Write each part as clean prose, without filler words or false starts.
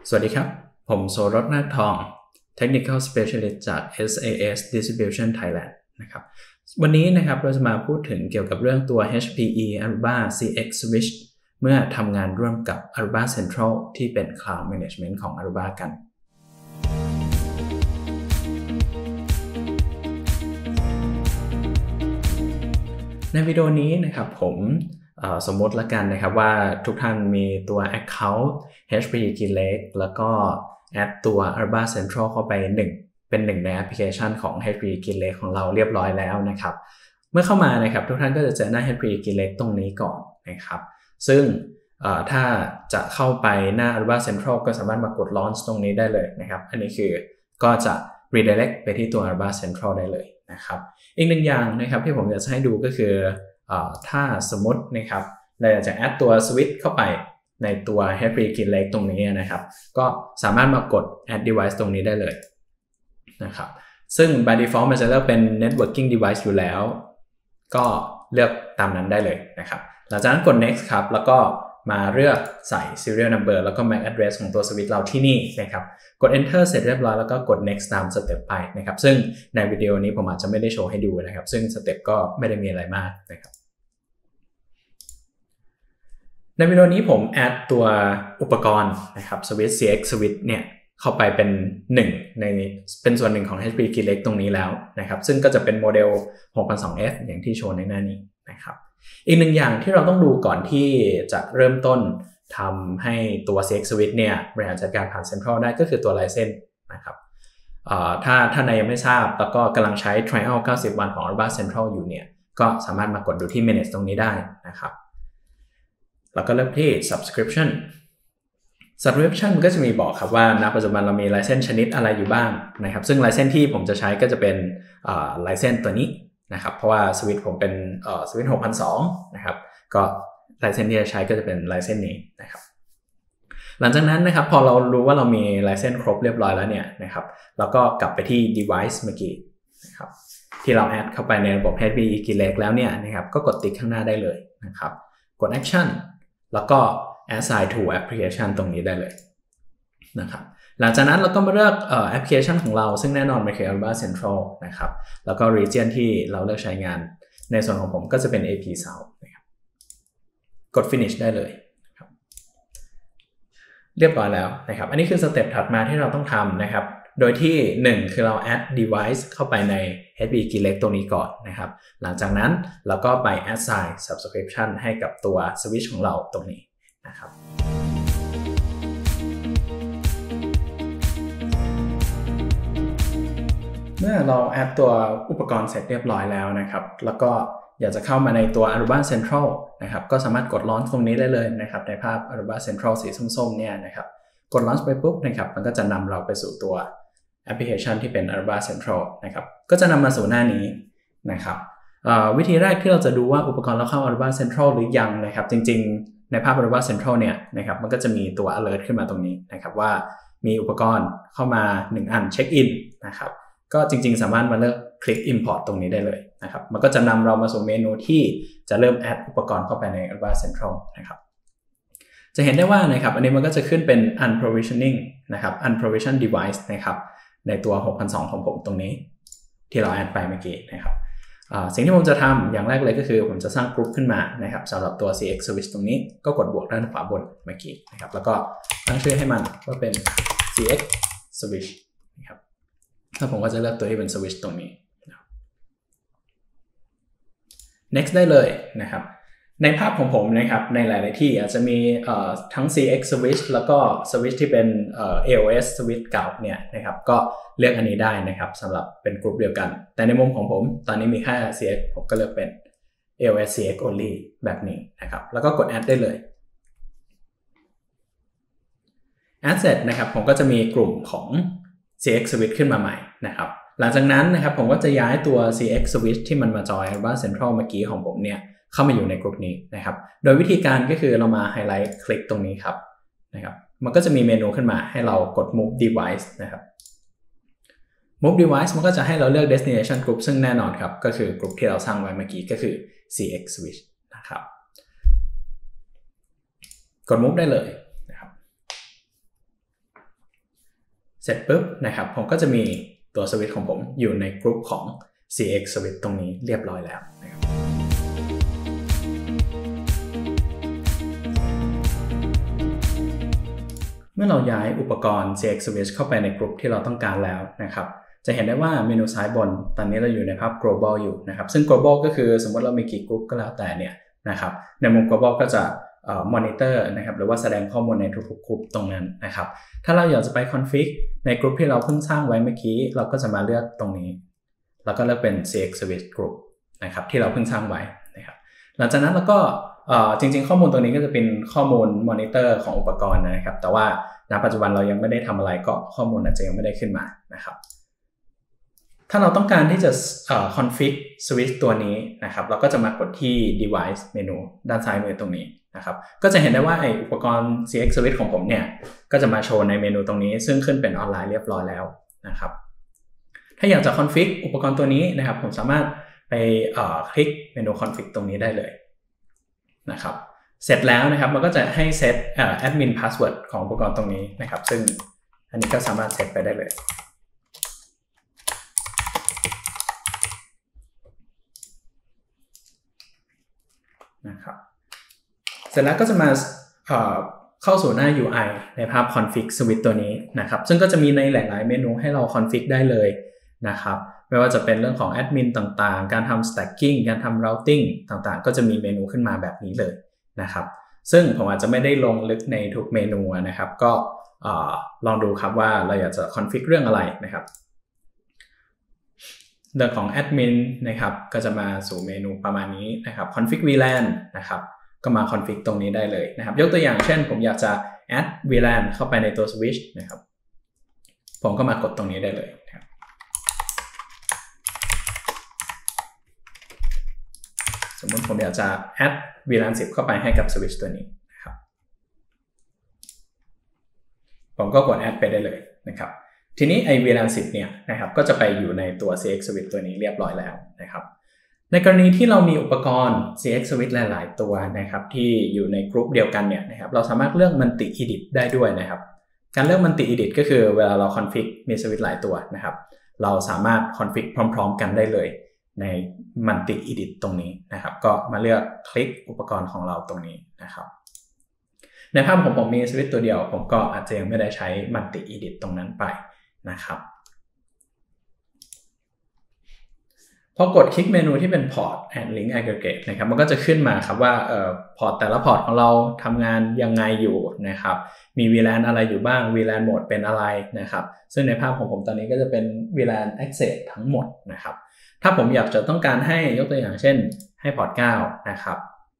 สวัสดีครับผมโสรสนาคทอง Technical Specialist จาก SAS Distribution Thailand นะครับวันนี้นะครับเราจะมาพูดถึงเกี่ยวกับเรื่องตัว HPE Aruba CX Switch เมื่อทำงานร่วมกับ Aruba Central ที่เป็น Cloud Management ของ Aruba กันในวิดีโอนี้นะครับผมสมมติละกันนะครับว่าทุกท่านมีตัว Account HPE GreenLake แล้วก็แอดตัว Aruba Central เข้าไปเป็นหนึ่งในแอปพลิเคชันของ HPE GreenLake ของเราเรียบร้อยแล้วนะครับเมื่อเข้ามานะครับทุกท่านก็จะเจอหน้า HPE GreenLake ตรงนี้ก่อนนะครับซึ่งถ้าจะเข้าไปหน้า Aruba Central ก็สามารถมากด Launch ตรงนี้ได้เลยนะครับอันนี้คือก็จะ redirect ไปที่ตัว Aruba Central ได้เลยนะครับอีกหนึ่งอย่างนะครับที่ผมอยากจะให้ดูก็คือถ้าสมมตินะครับเราอยากจะแอดตัวสวิตช์เข้าไปในตัว HPE GreenLake ตรงนี้นะครับก็สามารถมากด add device ตรงนี้ได้เลยนะครับซึ่ง by default มันจะเลือกเป็น networking device อยู่แล้วก็เลือกตามนั้นได้เลยนะครับหลังจากนั้นกด next ครับแล้วก็มาเลือกใส่ serial number แล้วก็ MAC address ของตัวสวิตช์เราที่นี่นะครับกด enter เสร็จเรียบร้อยแล้วก็กด next ตามสเต็ปไปนะครับซึ่งในวิดีโอนี้ผมอาจจะไม่ได้โชว์ให้ดูนะครับซึ่งสเต็ปก็ไม่ได้มีอะไรมากนะครับในวิดีโอนี้ผมแอดตัวอุปกรณ์นะครับ Switch CX Switch เนี่ยเข้าไปเป็นเป็นส่วนหนึ่งของ HPE GreenLake ตรงนี้แล้วนะครับซึ่งก็จะเป็นโมเดล 6002F อย่างที่โชว์ในหน้านี้นะครับอีกหนึ่งอย่างที่เราต้องดูก่อนที่จะเริ่มต้นทำให้ตัว CX Switch เนี่ยบริหารจัดการผ่าน Central ได้ก็คือตัว License นะครับถ้าท่านใดยังไม่ทราบแล้วก็กำลังใช้ Trial 90 วันของ Aruba Central อยู่เนี่ยก็สามารถมากดดูที่ Manage ตรงนี้ได้นะครับแล้วก็เลือกที่ subscription มันก็จะมีบอกครับว่าณปัจจุบันเรามี license ชนิดอะไรอยู่บ้างนะครับซึ่ง license ที่ผมจะใช้ก็จะเป็น license ตัวนี้นะครับเพราะว่าสวิตช์ผมเป็นสวิตช์ 6002 นะครับก็ license ที่จะใช้ก็จะเป็น license นี้นะครับหลังจากนั้นนะครับพอเรารู้ว่าเรามี license ครบเรียบร้อยแล้วเนี่ยนะครับแล้วก็กลับไปที่ device เมื่อกี้นะครับที่เราแอดเข้าไปในระบบ HPE GreenLake แล้วเนี่ยนะครับก็กดติ๊กข้างหน้าได้เลยนะครับกด actionแล้วก็ assign to application ตรงนี้ได้เลยนะครับหลังจากนั้นเราก็มาเลือกแอปพลิเคชันของเราซึ่งแน่นอนมันคือ Aruba Central นะครับแล้วก็ region ที่เราเลือกใช้งานในส่วนของผมก็จะเป็น AP South นะครับกด finish ได้เลยครับเรียบร้อยแล้วนะครับอันนี้คือสเต็ปถัดมาที่เราต้องทำนะครับโดยที่1คือเรา add device เข้าไปใน HPE GreenLake ตรงนี้ก่อนนะครับหลังจากนั้นเราก็ไป assign subscription ให้กับตัว switch ของเราตรงนี้นะครับเมื่อเราแอดตัวอุปกรณ์เสร็จเรียบร้อยแล้วนะครับแล้วก็อยากจะเข้ามาในตัว Aruba Central นะครับก็สามารถกด Launch ตรงนี้ได้เลยนะครับในภาพ Aruba Central สีส้มๆเนี่ยนะครับกด Launch ไปปุ๊บนะครับมันก็จะนำเราไปสู่ตัวแอปพลิเคชันที่เป็น Aruba Central นะครับก็จะนำมาสู่หน้านี้นะครับวิธีแรกที่เราจะดูว่าอุปกรณ์เราเข้า Aruba Central หรือยังนะครับจริงๆในภาพ Aruba Central เนี่ยนะครับมันก็จะมีตัว alert ขึ้นมาตรงนี้นะครับว่ามีอุปกรณ์เข้ามา1อันเช็คอินนะครับก็จริงๆสามารถมาเลือกคลิก import ตรงนี้ได้เลยนะครับมันก็จะนำเรามาสู่เมนูที่จะเริ่มแอดอุปกรณ์เข้าไปใน Aruba Central นะครับจะเห็นได้ว่านะครับอันนี้มันก็จะขึ้นเป็น unprovisioning นะครับ unprovisioned device นะครับในตัว 6002 ของผมตรงนี้ที่เราแอดไปเมื่อกี้นะครับสิ่งที่ผมจะทำอย่างแรกเลยก็คือผมจะสร้างกลุ่มขึ้นมานะครับสำหรับตัว CX Switch ตรงนี้ก็กดบวกด้านขวาบนเมื่อกี้นะครับแล้วก็ตั้งชื่อให้มันว่าเป็น CX Switch นะครับแล้วผมก็จะเลือกตัวที่เป็น Switch ตรงนี้ next ได้เลยนะครับในภาพของผมนะครับในหลายๆที่อาจจะมีทั้ง CX Switch แล้วก็ Switch ที่เป็น AOS Switch เก่าเนี่ยนะครับก็เลือกอันนี้ได้นะครับสำหรับเป็นกลุ่มเดียวกันแต่ในมุมของผมตอนนี้มีแค่ CX ผมก็เลือกเป็น AOS CX only แบบนี้นะครับแล้วก็กด add ได้เลย add เสร็จนะครับผมก็จะมีกลุ่มของ CX Switch ขึ้นมาใหม่นะครับหลังจากนั้นนะครับผมก็จะย้ายตัว CX Switch ที่มันมาจอย Aruba Central เมื่อกี้ของผมเนี่ยเข้ามาอยู่ในกลุ่มนี้นะครับโดยวิธีการก็คือเรามาไฮไลท์คลิกตรงนี้ครับนะครับมันก็จะมีเมนูขึ้นมาให้เรากด move device นะครับ move device มันก็จะให้เราเลือก destination group ซึ่งแน่นอนครับก็คือกลุ่มที่เราสร้างไว้เมื่อกี้ก็คือ CX Switch นะครับกด move ได้เลยนะครับเสร็จปุ๊บนะครับผมก็จะมีตัวสวิตช์ของผมอยู่ในกลุ่มของ CX Switch ตรงนี้เรียบร้อยแล้วนะครับเมื่อเราย้ายอุปกรณ์ CX Switch เข้าไปในกลุ่มที่เราต้องการแล้วนะครับจะเห็นได้ว่าเมนูซ้ายบนตอนนี้เราอยู่ในภาพ global อยู่นะครับซึ่ง global ก็คือสมมติเรามีกี่กลุ่มก็แล้วแต่เนี่ยนะครับในมุม global ก็จะmonitor นะครับหรือว่าแสดงข้อมูลในทุกๆกลุ่มตรงนั้นนะครับถ้าเราอยากจะไป config ในกลุ่มที่เราเพิ่งสร้างไว้เมื่อกี้เราก็จะมาเลือกตรงนี้แล้วก็เลือกเป็น CX Switch Group นะครับที่เราเพิ่งสร้างไว้นะครับหลังจากนั้นเราก็จริงๆข้อมูลตรงนี้ก็จะเป็นข้อมูล monitor ของอุปกรณ์นะครับแต่ว่าณปัจจุบันเรายังไม่ได้ทำอะไรก็ข้อมูลอาจจะยังไม่ได้ขึ้นมานะครับถ้าเราต้องการที่จะconfig switch ตัวนี้นะครับเราก็จะมากดที่ device เมนูด้านซ้ายมือตรงนี้นะครับก็จะเห็นได้ว่าไออุปกรณ์ CX Switch ของผมเนี่ยก็จะมาโชว์ในเมนูตรงนี้ซึ่งขึ้นเป็นออนไลน์เรียบร้อยแล้วนะครับถ้าอยากจะ config อุปกรณ์ตัวนี้นะครับผมสามารถไปคลิกเมนู config ตรงนี้ได้เลยนะครับเสร็จแล้วนะครับมันก็จะให้เซตadmin password ของอุปกรณ์ตรงนี้นะครับซึ่งอันนี้ก็สามารถเซตไปได้เลยนะครับเสร็จแล้วก็จะมาเข้าสู่หน้า UI ในภาพ config switch ตัวนี้นะครับซึ่งก็จะมีในหลายๆเมนูให้เรา config ได้เลยนะครับไม่ว่าจะเป็นเรื่องของ admin ต่างๆการทำ stacking การทำ routing ต่างๆก็จะมีเมนูขึ้นมาแบบนี้เลยนะครับซึ่งผมอาจจะไม่ได้ลงลึกในทุกเมนูนะครับก็ลองดูครับว่าเราอยากจะ config เรื่องอะไรนะครับเรื่องของ admin นะครับก็จะมาสู่เมนูประมาณนี้นะครับ config VLAN นะครับก็มา config ตรงนี้ได้เลยนะครับยกตัวอย่างเช่นผมอยากจะ add VLAN เข้าไปในตัว switch นะครับผมก็มากดตรงนี้ได้เลยนะครับสมมติผมอยากจะ add VLAN 10เข้าไปให้กับ switch ตัวนี้นะครับผมก็กด add ไปได้เลยนะครับทีนี้ไอ้ VLAN 10เนี่ยนะครับก็จะไปอยู่ในตัว CX Switch ตัวนี้เรียบร้อยแล้วนะครับในกรณีที่เรามีอุปกรณ์ CX Switch หลายๆตัวนะครับที่อยู่ในกลุ่มเดียวกันเนี่ยนะครับเราสามารถเลือก Multi Edit ได้ด้วยนะครับการเลือก Multi Edit ก็คือเวลาเรา config มี switch หลายตัวนะครับเราสามารถ config พร้อมๆกันได้เลยใน Multi Edit ตรงนี้นะครับก็มาเลือกคลิกอุปกรณ์ของเราตรงนี้นะครับในภาพของผมมี switch ตัวเดียวผมก็อาจจะยังไม่ได้ใช้ Multi Edit ตรงนั้นไปนะครับพอกดคลิกเมนูที่เป็น Port and Link Aggregate นะครับมันก็จะขึ้นมาครับว่าพอร์ตแต่ละพอร์ตของเราทำงานยังไงอยู่นะครับมี VLAN อะไรอยู่บ้าง VLAN Mode เป็นอะไรนะครับซึ่งในภาพของผมตอนนี้ก็จะเป็น VLAN Access ทั้งหมดนะครับถ้าผมอยากจะต้องการให้ยกตัวอย่างเช่นให้พอร์ต9นะครับ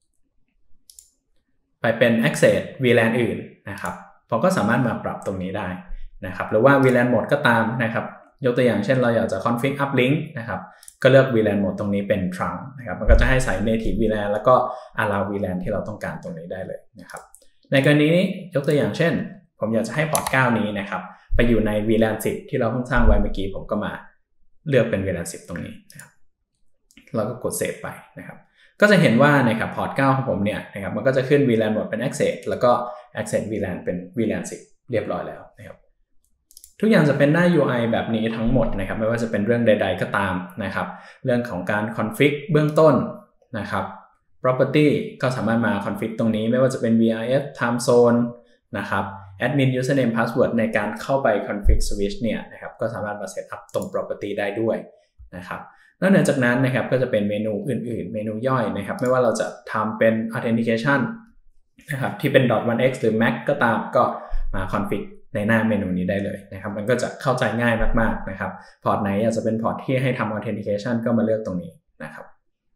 ไปเป็น Access VLAN อื่นนะครับผมก็สามารถมาปรับตรงนี้ได้นะครับหรือว่า VLAN Mode ก็ตามนะครับยกตัวอย่างเช่นเราอยากจะ config uplink นะครับก็เลือก VLAN Mode ตรงนี้เป็น trunk นะครับมันก็จะให้ใส่ native VLAN แล้วก็ allow VLAN ที่เราต้องการตรงนี้ได้เลยนะครับในกรณีนี้ยกตัวอย่างเช่นผมอยากจะให้พอร์ต9นี้นะครับไปอยู่ใน VLAN 10ที่เราเพิ่งสร้างไว้เมื่อกี้ผมก็มาเลือกเป็น VLAN 10ตรงนี้นะครับเราก็กด save ไปนะครับก็จะเห็นว่านะครับพอร์ต9ของผมเนี่ยนะครับมันก็จะขึ้น VLAN Mode เป็น access แล้วก็ access VLAN เป็น VLAN 10เรียบร้อยแล้วนะครับทุกอย่างจะเป็นหน้า UI แบบนี้ทั้งหมดนะครับไม่ว่าจะเป็นเรื่องใดๆก็ตามนะครับเรื่องของการ config เบื้องต้นนะครับ property ก็สามารถมา config ตรงนี้ไม่ว่าจะเป็น VRF time zone นะครับ admin username password ในการเข้าไป config switch เนี่ยนะครับก็สามารถมา set up ตรง property ได้ด้วยนะครับนอกจากนั้นนะครับก็จะเป็นเมนูอื่นๆเมนูย่อยนะครับไม่ว่าเราจะทำเป็น authentication นะครับที่เป็น .1x หรือ Mac ก็ตามก็มา configในหน้าเมนูนี้ได้เลยนะครับมันก็จะเข้าใจง่ายมากๆนะครับพอร์ตไหนอยากจะเป็นพอร์ตที่ให้ทำ authentication ก็มาเลือกตรงนี้นะครับ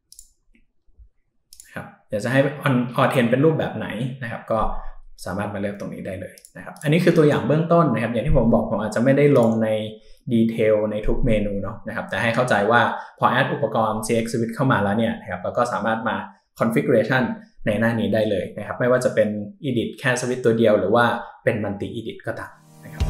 อยากจะให้ authent เป็นรูปแบบไหนนะครับก็สามารถมาเลือกตรงนี้ได้เลยนะครับอันนี้คือตัวอย่างเบื้องต้นนะครับอย่างที่ผมบอกผมอาจจะไม่ได้ลงในดีเทลในทุกเมนูเนาะนะครับแต่ให้เข้าใจว่าพอแอดอุปกรณ์ CX Switch เข้ามาแล้วเนี่ยนะครับเราก็สามารถมา configuration ในหน้านี้ได้เลยนะครับไม่ว่าจะเป็น edit แค่ switch ตัวเดียวหรือว่าเป็น multi edit ก็ตามนะครับ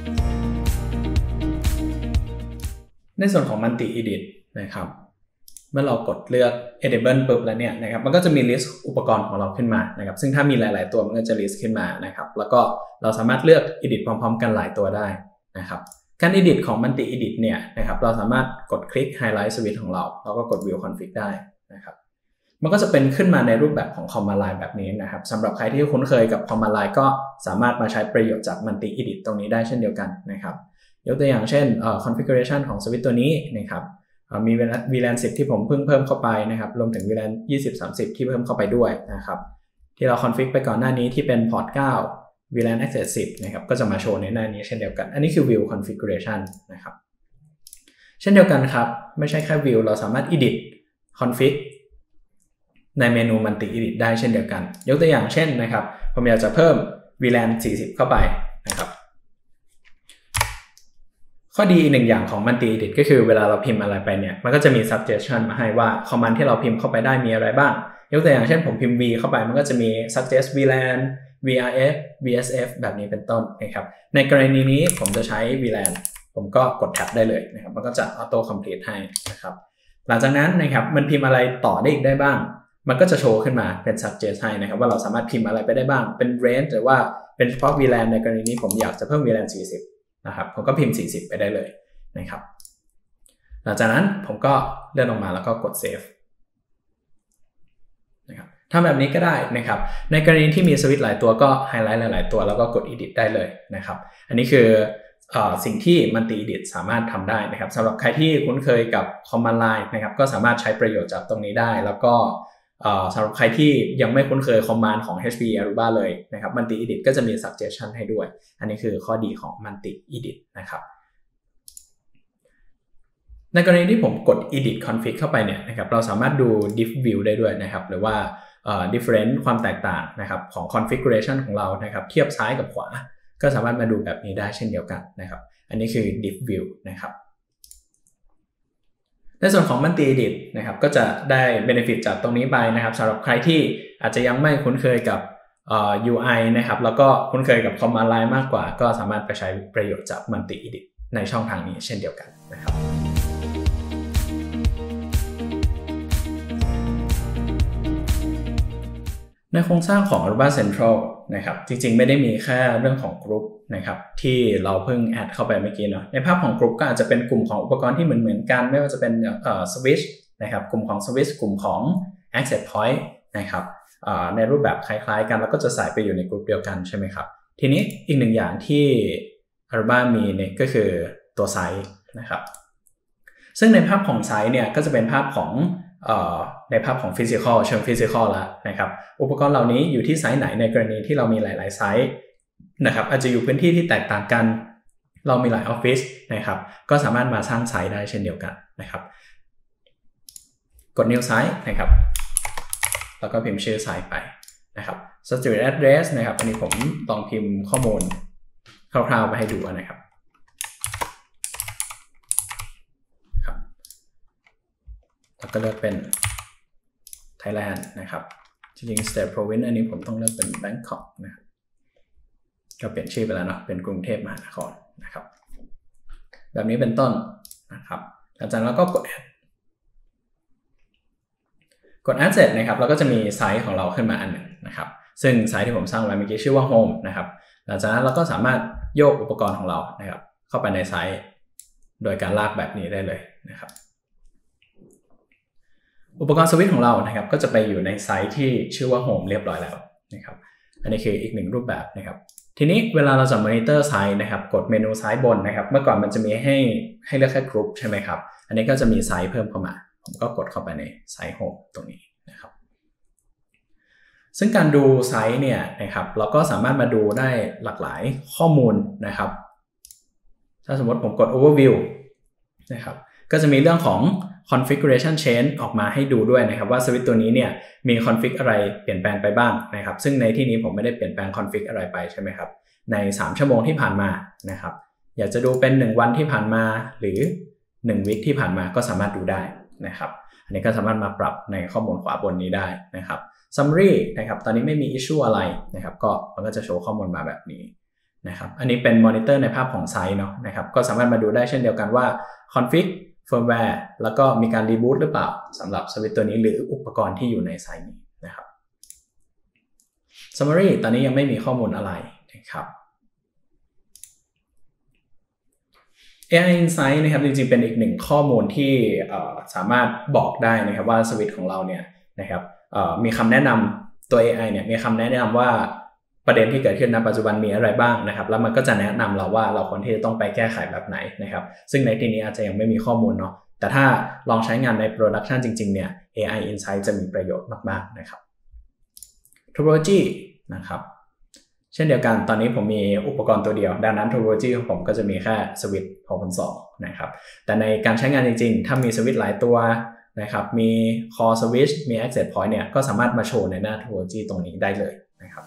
ในส่วนของ multi edit นะครับเมื่อเรากดเลือก enable ปุ๊บแล้วเนี่ยนะครับมันก็จะมี list อุปกรณ์ของเราขึ้นมานะครับซึ่งถ้ามีหลายๆตัวมันก็จะ list ขึ้นมานะครับแล้วก็เราสามารถเลือก edit พร้อมๆกันหลายตัวได้นะครับการ edit ของ multi edit เนี่ยนะครับเราสามารถกดคลิก highlight switch ของเราแล้วก็กด view config ได้นะครับมันก็จะเป็นขึ้นมาในรูปแบบของ command line แบบนี้นะครับสำหรับใครที่คุ้นเคยกับ command line ก็สามารถมาใช้ประโยชน์จาก multi edit ตรงนี้ได้เช่นเดียวกันนะครับยกตัวอย่างเช่นconfiguration ของสวิตช์ตัวนี้นะครับมี VLAN 10ที่ผมเพิ่งเพิ่มเข้าไปนะครับรวมถึง VLAN 20-30 ที่เพิ่มเข้าไปด้วยนะครับที่เราคอนฟิกไปก่อนหน้านี้ที่เป็น port 9 VLAN access 10นะครับก็จะมาโชว์ในหน้านี้เช่นเดียวกันอันนี้คือ view configuration นะครับเช่นเดียวกันครับไม่ใช่แค่ view เราสามารถ edit config ในเมนู multi edit ได้เช่นเดียวกันยกตัวอย่างเช่นนะครับผมอยากจะเพิ่ม VLAN 40 เข้าไปนะครับข้อดีอีกหนึ่งอย่างของ multi edit ก็คือเวลาเราพิมพ์อะไรไปเนี่ยมันก็จะมี suggestion มาให้ว่า command ที่เราพิมพ์เข้าไปได้มีอะไรบ้างยกตัวอย่างเช่นผมพิมพ์ v เข้าไปมันก็จะมี suggest VLAN vrf vsf แบบนี้เป็นต้นนะครับในกรณีนี้ผมจะใช้ VLAN ผมก็กดแท็บได้เลยนะครับมันก็จะ auto complete ให้นะครับหลังจากนั้นนะครับมันพิมพ์อะไรต่อได้อีกได้บ้างมันก็จะโชว์ขึ้นมาเป็น suggest ให้นะครับว่าเราสามารถพิมพ์อะไรไปได้บ้างเป็น range หรือว่าเป็นเฉพาะ VLAN ในกรณีนี้ผมอยากจะเพิ่ม VLAN 40นะครับผมก็พิมพ์ 40 ไปได้เลยนะครับหลังจากนั้นผมก็เลื่อนลงมาแล้วก็กด save นะครับทำแบบนี้ก็ได้นะครับในกรณีที่มีสวิตช์หลายตัวก็ไฮไลท์หลายๆตัวแล้วก็กด edit ได้เลยนะครับอันนี้คือสิ่งที่ multi edit สามารถทำได้นะครับสำหรับใครที่คุ้นเคยกับ command line นะครับก็สามารถใช้ประโยชน์จากตรงนี้ได้แล้วก็สำหรับใครที่ยังไม่คุ้นเคย command ของ HPE Aruba เลยนะครับ multi edit ก็จะมี suggestion ให้ด้วยอันนี้คือข้อดีของ multi edit นะครับในกรณีที่ผมกด edit config เข้าไปเนี่ยนะครับเราสามารถดู diff view ได้ด้วยนะครับหรือว่า different ความแตกต่างนะครับของ configuration ของเรานะครับเทียบซ้ายกับขวาก็สามารถมาดูแบบนี้ได้เช่นเดียวกันนะครับอันนี้คือ diff view นะครับในส่วนของ multi edit นะครับก็จะได้ benefit จากตรงนี้ไปนะครับสำหรับใครที่อาจจะยังไม่คุ้นเคยกับUI นะครับแล้วก็คุ้นเคยกับ command line มากกว่าก็สามารถไปใช้ประโยชน์จาก multi edit ในช่องทางนี้เช่นเดียวกันนะครับในโครงสร้างของ Aruba Central นะครับจริงๆไม่ได้มีแค่เรื่องของกลุ่มนะครับที่เราเพิ่งแอดเข้าไปเมื่อกี้เนาะในภาพของกลุ่มก็อาจจะเป็นกลุ่มของอุปกรณ์ที่เหมือนกันไม่ว่าจะเป็นswitch นะครับกลุ่มของ switch กลุ่มของ access point นะครับในรูปแบบคล้ายๆกันแล้วก็จะใส่ไปอยู่ในกลุ่มเดียวกันใช่ไหมครับทีนี้อีกหนึ่งอย่างที่ Aruba มีเนี่ยก็คือตัวไซส์นะครับซึ่งในภาพของไซส์เนี่ยก็จะเป็นภาพของในภาพของฟิสิกอลเชิงฟิสิกอลแล้วนะครับอุปกรณ์เหล่านี้อยู่ที่ไซส์ไหนในกรณีที่เรามีหลายๆไซส์นะครับอาจจะอยู่พื้นที่ที่แตกต่างกันเรามีหลายออฟฟิศนะครับก็สามารถมาสร้างไซส์ได้เช่นเดียวกันนะครับกด new site นะครับแล้วก็พิมพ์ชื่อไซส์ไปนะครับ street address นะครับอันนี้ผมลองพิมพ์ข้อมูลคร่าวๆไปให้ดูนะครับแล้วก็เลือกเป็น Thailand นะครับจริงๆ State Province อันนี้ผมต้องเลือกเป็น Bangkok นะครับก็เปลี่ยนชื่อไปแล้วเนาะเป็นกรุงเทพมหานครนะครับแบบนี้เป็นต้นนะครับหลังจากนั้นเราก็กด add เสร็จนะครับเราก็จะมีไซต์ของเราขึ้นมาอันหนึ่งนะครับซึ่งไซต์ที่ผมสร้างไว้เมื่อกี้ชื่อว่า Home นะครับหลังจากนั้นเราก็สามารถโยกอุปกรณ์ของเรานะครับเข้าไปในไซต์โดยการลากแบบนี้ได้เลยนะครับอุปกรณ์สวิตช์ของเรานะครับก็จะไปอยู่ในไซต์ที่ชื่อว่า Home เรียบร้อยแล้วนะครับอันนี้คืออีกหนึ่งรูปแบบนะครับทีนี้เวลาเราจะมอนิเตอร์ไซต์นะครับกดเมนูซ้ายบนนะครับเมื่อก่อนมันจะมีให้เลือกแค่กรุ๊ปใช่ไหมครับอันนี้ก็จะมีไซต์เพิ่มเข้ามาผมก็กดเข้าไปในไซต์ Home ตรงนี้นะครับซึ่งการดูไซต์เนี่ยนะครับเราก็สามารถมาดูได้หลากหลายข้อมูลนะครับถ้าสมมติผมกด Overview นะครับก็จะมีเรื่องของconfiguration change ออกมาให้ดูด้วยนะครับว่าสวิตช์ตัวนี้เนี่ยมี config อะไรเปลี่ยนแปลงไปบ้างนะครับซึ่งในที่นี้ผมไม่ได้เปลี่ยนแปลง config อะไรไปใช่ไหมครับใน3ชั่วโมงที่ผ่านมานะครับอยากจะดูเป็น1วันที่ผ่านมาหรือ1วีคที่ผ่านมาก็สามารถดูได้นะครับอันนี้ก็สามารถมาปรับในข้อมูลขวาบนนี้ได้นะครับ summary นะครับตอนนี้ไม่มี issue อะไรนะครับก็มันก็จะโชว์ข้อมูลมาแบบนี้นะครับอันนี้เป็นมอนิเตอร์ในภาพของไซต์เนาะนะครับก็สามารถมาดูได้เช่นเดียวกันว่า config firmware แล้วก็มีการรีบูตหรือเปล่าสำหรับสวิตช์ตัวนี้หรืออุปกรณ์ที่อยู่ในไซต์นี้นะครับ summary ตอนนี้ยังไม่มีข้อมูลอะไรนะครับ AI Insight นะครับจริงๆเป็นอีกหนึ่งข้อมูลที่สามารถบอกได้นะครับว่าสวิตช์ของเราเนี่ยนะครับมีคำแนะนำตัว AI เนี่ยมีคำแนะนำว่าประเด็นที่เกิดขึ้นณปัจจุบันมีอะไรบ้างนะครับแล้วมันก็จะแนะนำเราว่าเราควรที่จะต้องไปแก้ไขแบบไหนนะครับซึ่งในที่นี้อาจจะยังไม่มีข้อมูลเนาะแต่ถ้าลองใช้งานใน production จริงๆเนี่ย AI Insight จะมีประโยชน์มากๆนะครับ Topology นะครับเช่นเดียวกันตอนนี้ผมมีอุปกรณ์ตัวเดียวดังนั้น Topology ของผมก็จะมีแค่สวิตช์2.2นะครับแต่ในการใช้งานจริงๆถ้ามีสวิตช์หลายตัวนะครับมี Core Switch มี Access Point เนี่ยก็สามารถมาโชว์ในหน้า Topology ตรงนี้ได้เลยนะครับ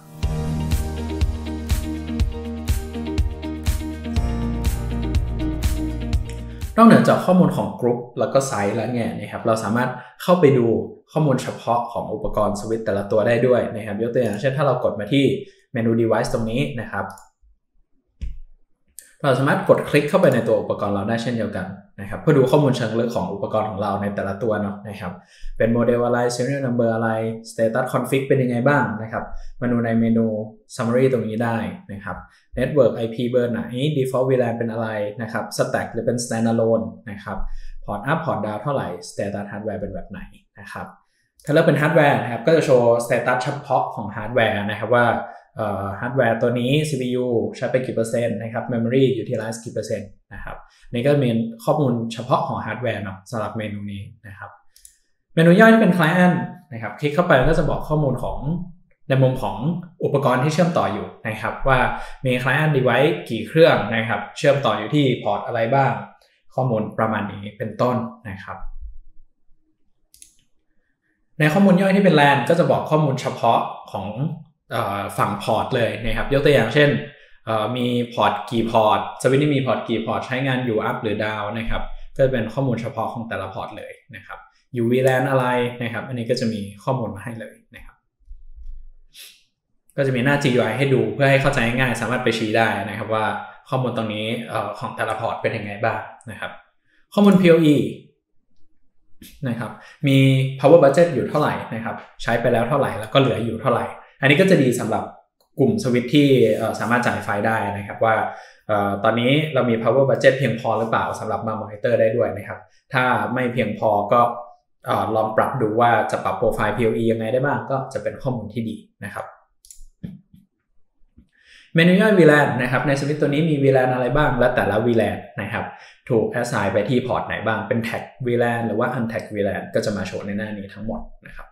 นอกเหนือจากข้อมูลของกรุ๊ปแล้วก็ไซส์แล้วเนี่ยนะครับเราสามารถเข้าไปดูข้อมูลเฉพาะของอุปกรณ์สวิตช์แต่ละตัวได้ด้วยนะครับยกตัวอย่างเช่นถ้าเรากดมาที่เมนู device ตรงนี้นะครับเราสามารถกดคลิกเข้าไปในตัวอุปกรณ์เราได้เช่นเดียวกันนะครับเพื่อดูข้อมูลเชิงลึกของอุปกรณ์ของเราในแต่ละตัวเนาะนะครับเป็นโมเดลอะไร serial number อะไร status config เป็นยังไงบ้างนะครับมาดูในเมนู summary ตรงนี้ได้นะครับ network IP เบอร์ไหน default VLAN เป็นอะไรนะครับ stack หรือเป็น standalone นะครับ port up port down เท่าไหร่ status hardware เป็นแบบไหนนะครับถ้าเลือกเป็นฮาร์ดแวร์นะครับก็จะโชว์ status เฉพาะของฮาร์ดแวร์นะครับว่าฮาร์ดแวร์ตัวนี้ CPU ใช้ไปกี่เปอร์เซ็นต์นะครับ Memory Utilize กี่เปอร์เซ็นต์นะครับนี่ก็มีข้อมูลเฉพาะของฮาร์ดแวร์เนาะสำหรับเมนูนี้นะครับเมนูย่อยที่เป็น Client นะครับคลิกเข้าไปก็จะบอกข้อมูลของในมุมของอุปกรณ์ที่เชื่อมต่ออยู่นะครับว่ามี Client Device กี่เครื่องนะครับเชื่อมต่ออยู่ที่พอร์ตอะไรบ้างข้อมูลประมาณนี้เป็นต้นนะครับในข้อมูลย่อยที่เป็น LAN ก็จะบอกข้อมูลเฉพาะของฝั่งพอร์ตเลยนะครับยกตัวอย่างเช่นมีพอร์ตกี่พอร์ตสวิตช์นี้มีพอร์ตกี่พอร์ตใช้งานอยู่อัพหรือดาวนะครับก็จะเป็นข้อมูลเฉพาะของแต่ละพอร์ตเลยนะครับอยู่ VLAN อะไรนะครับอันนี้ก็จะมีข้อมูลมาให้เลยนะครับก็จะมีหน้า GUI ให้ดูเพื่อให้เข้าใจง่ายสามารถไปชี้ได้นะครับว่าข้อมูลตรงนี้ของแต่ละพอร์ตเป็นยังไงบ้างนะครับข้อมูล PoE นะครับมี power budget อยู่เท่าไหร่นะครับใช้ไปแล้วเท่าไหร่แล้วก็เหลืออยู่เท่าไหร่อันนี้ก็จะดีสำหรับกลุ่มสวิตช์ที่สามารถจ่ายไฟได้นะครับว่าตอนนี้เรามี power budget เพียงพอหรือเปล่าสำหรับมามอนิเตอร์ได้ด้วยนะครับถ้าไม่เพียงพอก็ลองปรับดูว่าจะปรับโปรไฟล์ PoE ยังไงได้บ้างก็จะเป็นข้อมูลที่ดีนะครับเมนูย่อย VLAN นะครับในสวิตช์ตัวนี้มี VLAN อะไรบ้างและแต่ละ VLAN นะครับถูก assign ไปที่พอร์ตไหนบ้างเป็น tag VLAN หรือว่า untag VLAN ก็จะมาโชว์ในหน้านี้ทั้งหมดนะครับ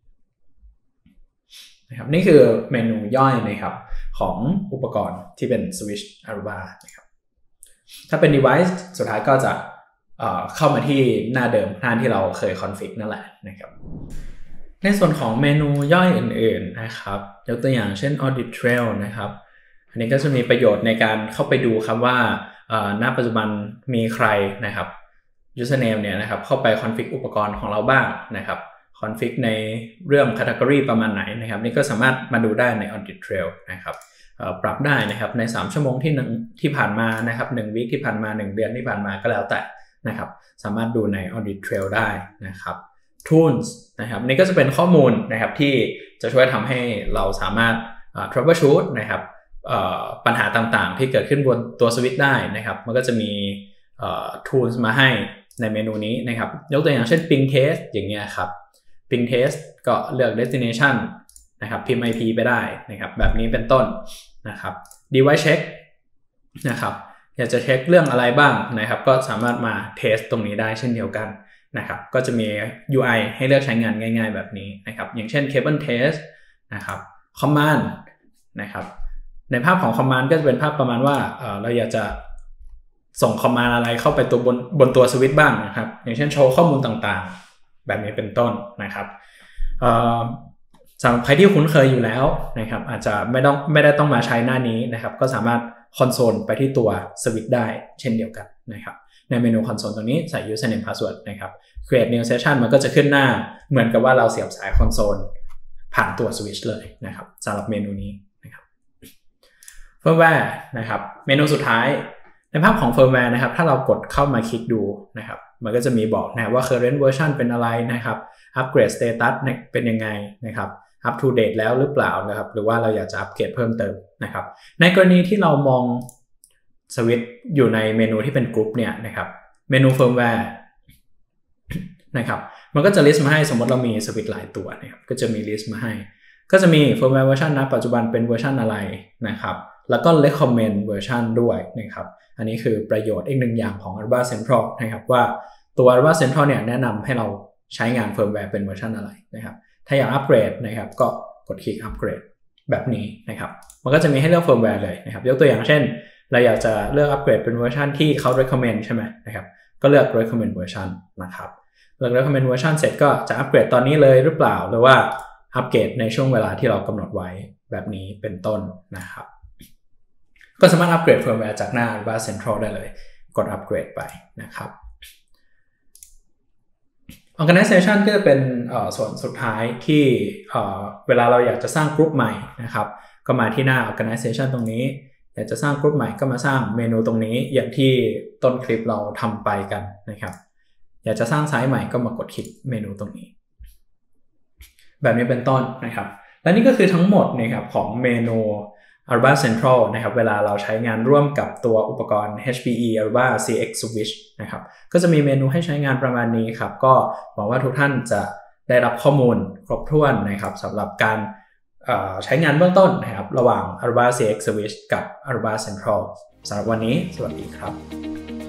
นี่คือเมนูย่อยนะครับของอุปกรณ์ที่เป็น Switch Aruba นะครับถ้าเป็น device สุดท้ายก็จะเข้ามาที่หน้าเดิมหน้าที่เราเคย config นั่นแหละนะครับในส่วนของเมนูย่อยอื่นๆนะครับยกตัวอย่างเช่น Audit Trail นะครับอันนี้ก็จะมีประโยชน์ในการเข้าไปดูครับว่าณปัจจุบันมีใครนะครับ username เนี่ยนะครับเข้าไป config อุปกรณ์ของเราบ้างนะครับconfig ในเรื่อง category ประมาณไหนนะครับนี่ก็สามารถมาดูได้ใน Audit Trail นะครับปรับได้นะครับใน3ชั่วโมงที่ผ่านมานะครับ1 week ที่ผ่านมา1เดือนที่ผ่านมาก็แล้วแต่นะครับสามารถดูใน Audit Trail ได้นะครับ Tools นะครับนี่ก็จะเป็นข้อมูลนะครับที่จะช่วยทำให้เราสามารถtroubleshoot นะครับปัญหาต่างๆที่เกิดขึ้นบนตัวสวิตช์ได้นะครับมันก็จะมีtools มาให้ในเมนูนี้นะครับยกตัวอย่างเช่น ping test อย่างเงี้ยครับping test ก็เลือก destination นะครับพิมพ์ IP ไปได้นะครับแบบนี้เป็นต้นนะครับ device check นะครับอยากจะเช็คเรื่องอะไรบ้างนะครับก็สามารถมา test ตรงนี้ได้เช่นเดียวกันนะครับก็จะมี UI ให้เลือกใช้งานง่ายๆแบบนี้นะครับอย่างเช่น cable test นะครับ command นะครับในภาพของ command ก็จะเป็นภาพประมาณว่าเราอยากจะส่ง command อะไรเข้าไปตัวบนตัวสวิตช์บ้างนะครับอย่างเช่นโชว์ข้อมูลต่างๆแบบนี้เป็นต้นนะครับสำหรับใครที่คุ้นเคยอยู่แล้วนะครับอาจจะไม่ได้ต้องมาใช้หน้านี้นะครับก็สามารถคอนโซลไปที่ตัวสวิตช์ได้เช่นเดียวกันนะครับในเมนูคอนโซลตรงนี้ใส่ username password นะครับ create new session มันก็จะขึ้นหน้าเหมือนกับว่าเราเสียบสายคอนโซลผ่านตัวสวิตช์เลยนะครับสำหรับเมนูนี้นะครับ firmware นะครับเมนูสุดท้ายในภาพของ firmware นะครับถ้าเรากดเข้ามาคลิกดูนะครับมันก็จะมีบอกนะว่า current version เป็นอะไรนะครับ upgrade status เป็นยังไงนะครับ up to date แล้วหรือเปล่านะครับหรือว่าเราอยากจะอัปเกรดเพิ่มเติมนะครับในกรณีที่เรามองสวิตช์อยู่ในเมนูที่เป็นกรุ๊ปเนี่ยนะครับเมนู firmware นะครับมันก็จะ list มาให้สมมติเรามีสวิตช์หลายตัวนะครับก็จะมี list มาให้ก็จะมี firmware version นะปัจจุบันเป็นเวอร์ชันอะไรนะครับแล้วก็ recommend version ด้วยนะครับอันนี้คือประโยชน์อีกหนึ่งอย่างของ Aruba Central นะครับว่าตัว Aruba Central เนี่ยแนะนำให้เราใช้งาน firmware เป็นเวอร์ชันอะไรนะครับถ้าอยากอัปเกรดนะครับก็กดคลิกอัปเกรดแบบนี้นะครับมันก็จะมีให้เลือก firmware เลยนะครับยกตัวอย่างเช่นเราอยากจะเลือกอัปเกรดเป็นเวอร์ชันที่เขา recommend ใช่ไหมนะครับก็เลือก recommend version นะครับเลือก recommend version เสร็จก็จะอัปเกรดตอนนี้เลยหรือเปล่าหรือว่าอัปเกรดในช่วงเวลาที่เรากำหนดไว้แบบนี้เป็นต้นนะครับก็สามารถอัปเกรด firmware จากหน้า Aruba Central ได้เลยกดอัปเกรดไปนะครับ Organization ก็จะเป็นส่วนสุดท้ายที่เวลาเราอยากจะสร้างกลุ่มใหม่นะครับก็มาที่หน้า Organization ตรงนี้อยากจะสร้างกลุ่มใหม่ก็มาสร้างเมนูตรงนี้อย่างที่ต้นคลิปเราทำไปกันนะครับอยากจะสร้างไซต์ใหม่ก็มากดคลิกเมนูตรงนี้แบบนี้เป็นต้นนะครับและนี่ก็คือทั้งหมดนะครับของเมนู Aruba Central นะครับเวลาเราใช้งานร่วมกับตัวอุปกรณ์ HPE Aruba CX Switch นะครับก็จะมีเมนูให้ใช้งานประมาณนี้ครับก็หวังว่าทุกท่านจะได้รับข้อมูลครบถ้วนนะครับสำหรับการใช้งานเบื้องต้นนะครับระหว่าง Aruba CX Switch กับ Aruba Central สำหรับวันนี้สวัสดีครับ